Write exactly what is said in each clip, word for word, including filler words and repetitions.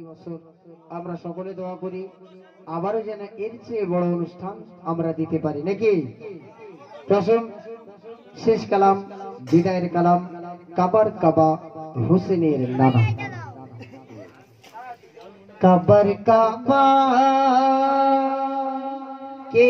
আমরা সকলে দোয়া করি আবারও যেন এর চেয়ে বড় অনুষ্ঠান আমরা দিতে পারি নাকি। প্রথম শেষ কালাম বিদায়ের কালাম কাবার কাবা হোসেনের নানা। কাবার কাবা কে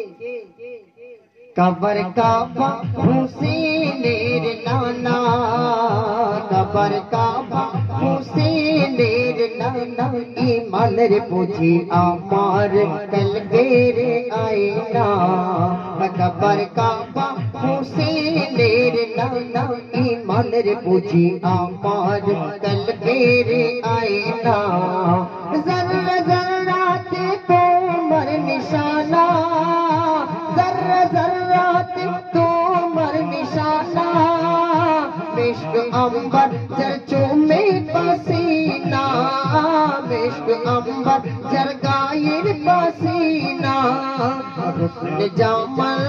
কাবার কাবা হোসেনের নানা, কাবার কাবা হোসেনের নানা, ইমানের বুঝি আমার কলবের আয়না। কাবার কাবা হোসেনের নানা, ইমানের বুঝি আমার কলবের আয়না। জর্রা জর্রাতে তোমার নিশানা, জর্রা জর্রাতে তোমার নিশানা, মিশক अंबर जर चूमे पसीना, मिश्क अंबर जर गायर पसीना, हुस्न जामल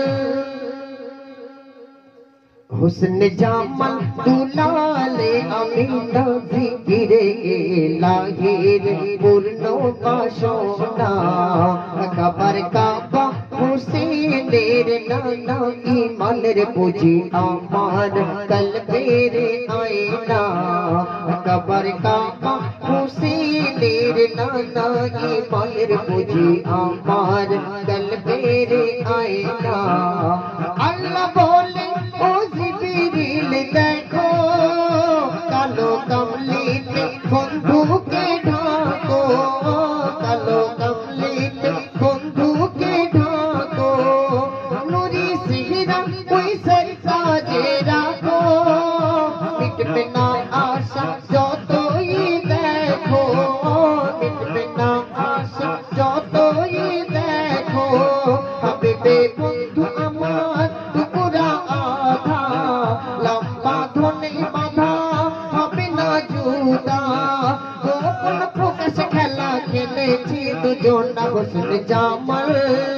हुस्न जामल दुलाले अमीना, जिकिरे लाहिर पूर्णो बाशोना। कबर काबा हुसैनेर नाना, ईमानेर पुजी आमार कलबेर आईना। कबर काबा हुसैनेर नाना, ईमानेर पुजी आमार कलबेर आईना। अल्लाह बोले ओ जिब्रील देखो, कालो कमलीते बंधुके ढाको, कालो कमलीते बंधुके ढाको, नूरी सिहरा कोई सरताजे राखो, मिटबे ना आशा যতই দেখো, মিটবে না আশা যতই দেখো, হাবিবে বন্ধু আমার টুকরা আধা, লম্বা ধনে বাঁধা হবে না জুদা, গোপন প্রকাশ খেলা খেলেছি দুজন না। হুসন জামাল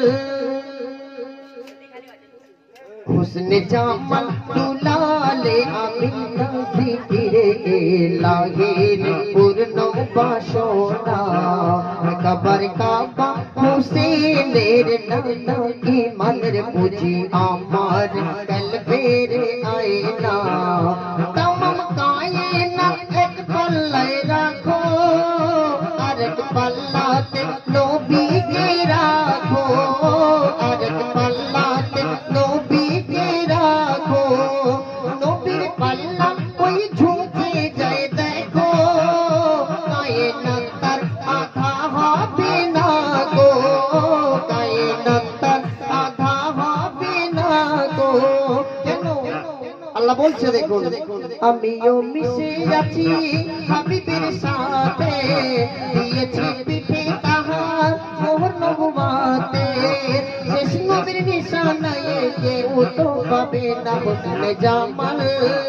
হুসন জামাল দুলালে আমিনা, জিকিরে লাহির পূর্ণ বাসনা। কবর কাবা হুসেনের নানা, ঈমানের পুঁজি আমার কলবের আয়না। तमाम कायनात एक पल्लाय राखो, आरेक पल्लाते नबी के राखो, आरेक पल्लाते नबी के राखो, नबीर पल्ला कोई झुके जाए देखो, कायनात तार आधा হবে না গো, कायनात तार आधा হবে না গো। কেন আল্লাহ বলছে দেখুন, আমিও মিশে আছি হাবিবের সাথে, দিয়েছি পিঠে তাহার মোহর নবুয়াতে, শেষ নবীর নিশানায় কেউ তো পাবে না। হুসন জামাল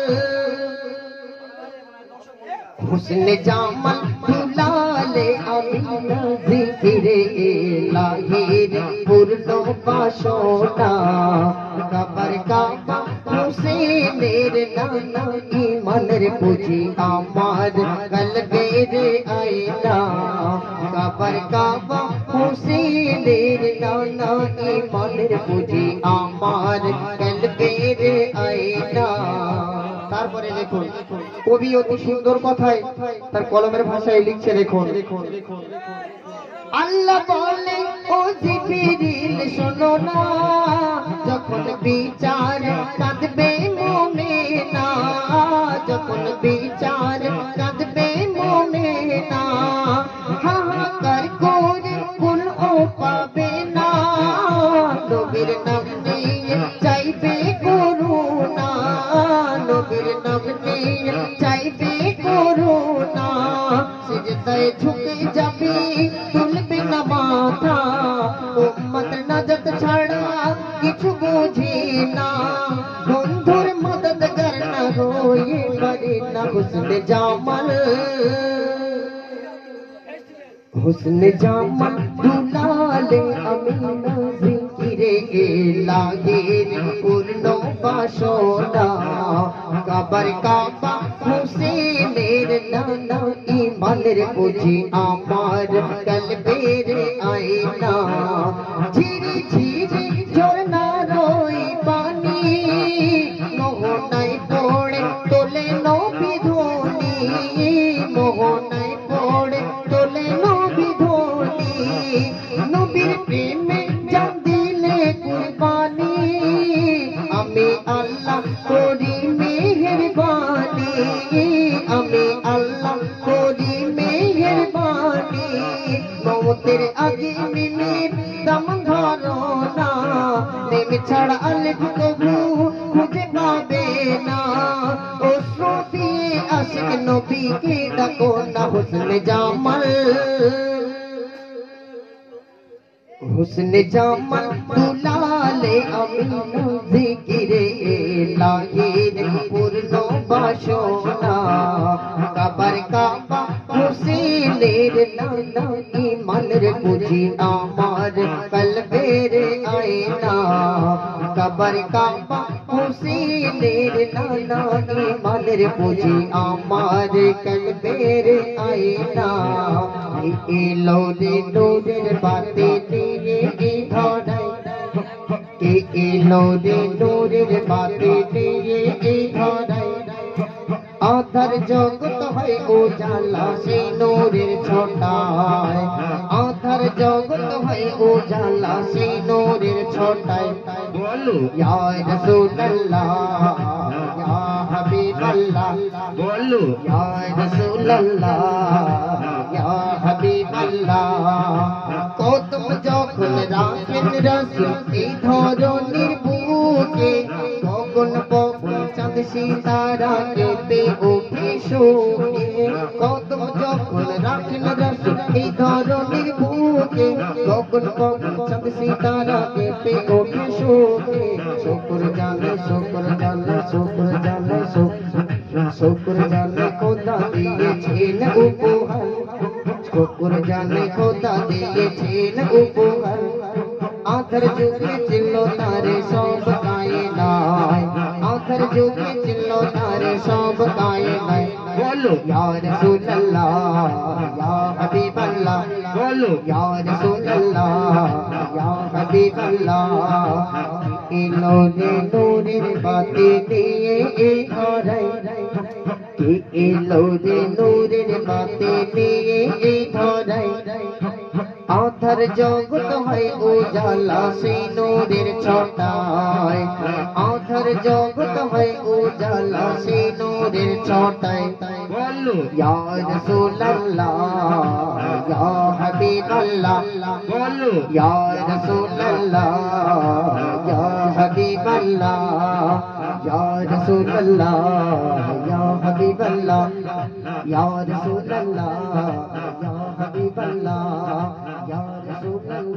হুসন জামাল দুলালে আমিনা, জিকিরে লাহির পূর্ণ বাসনা। কবর কাবা হুসেনের নানা, ঈমানের পুঁজি আমার কলবের আয়না। কবর কাবা হুসেনের নানা, ঈমানের পুঁজি আমার কলবের আয়না। তারপরে দেখুন কবি অতি সুন্দর কথায় তার কলমের ভাষায় লিখছে দেখুন, আল্লাহ বলে ও জিবরিল শোনো না, যখন বিচার কাঁদবে মুমিনা, যখন বিচার কাঁদবে মুমিনা, হাহাকার করে কুল ও পাবে না, নবীর নাম নিয়ে চাইবে করুণা, নবীর নাম নিয়ে চাইবে করুণা, সিজদায় ঝুঁকে যাবে তুলবে না মাথা, উম্মত নাজাত ছাড়া কিছু বুঝি না, বন্ধুর মদদগার না হয়ে পারে না। হুসন জামাল হুসন জামাল দুলালে আমিনা, জিকিরে লাহির পূর্ণ বাসনা। বাসনা কাবার কাবা হুসেনের নানা ইমানের পুঁজি আমার কলবের আয়না ঝিরি ঝিরি ঝরনার ওই পানি মোহনায় পড়ে তোলে নবী ধ্বনি মোহনায় পড়ে তোলে নবী ধ্বনি নবীর প্রেমে জান দিলে কুরবানি আমি আল্লাহ করি মেহেরবানি আমি আল্লাহ করি মেহেরবানি মওতের আগে মিনিট দম ধরো না প্রেম ছাড়া আলিফ কবু খুঁজে পাবে না অশ্রু দিয়ে আশিক নবীকে ডাকো না হুসনে জামাল হুসনে জামাল দুলালে আমিনা জিকিরে লাহির পূর্ণ বাসনা কাবার কাবা হুসেনের নানা ইমানের পুঁজি আমার কলবের আয়না কাবার কাবা হুসেনের নানা ইমানের পুঁজি আমার কলবের আয়না এলো রে নূরের বাতি নিয়ে ধরাই কে এলো রে নূরের বাতি নিয়ে ধরাই আধার জগৎ হয় উজালা সেই নূরের ছোটায় আধার জগৎ হয় উজালা সেই নূরের ছোটায় বলো ইয়া রাসূলুল্লাহ ইয়া হাবিবাল্লাহ বলো ইয়া রাসূলুল্লাহ ইয়া হাবিবাল্লাহ কদম যখন রাখেন রাসূল এই ধরনের বুকে গগন পবন চাঁদ সিতারা কেঁপে ওঠে শোকে কদম যখন রাখেন রাসূল এই ধরনের বুকে গগন পবন চাঁদ সিতারা কেঁপে ওঠে শোকে শুকর জানে শুকর জানে শুকর জানে শুকর জানে খোদা দিয়েছেন উপহার শুকর জানে খোদা দিয়েছেন উপহার আধার যুগে ছিল তারে সব কায়নাত আধার যুগে ছিল তারে সব কায়নাত বলো ইয়া রাসূলুল্লাহ ইয়া হাবিবাল্লাহ বলো ইয়া রাসূলুল্লাহ ইয়া হাবিবাল্লাহ এলো রে নূরের বাতি দিয়ে ধরাই কে এলো রে নূরের বাতি দিয়ে ধরাই আধার জগৎ হয় উজালা সেই নূরের ছোটায় আধার জগৎ হয় উজালা সেই নূরের ছোটায় বলো ইয়া রাসূলুল্লাহ ইয়া হাবিবাল্লাহ বলো ইয়া রাসূলুল্লাহ ইয়া হাবিবাল্লাহ ইয়া রাসূলুল্লাহ ইয়া হাবিবাল্লাহ ইয়া রাসূলুল্লাহ ইয়া হাবিবাল্লাহ ইয়া রাসূলুল্লাহ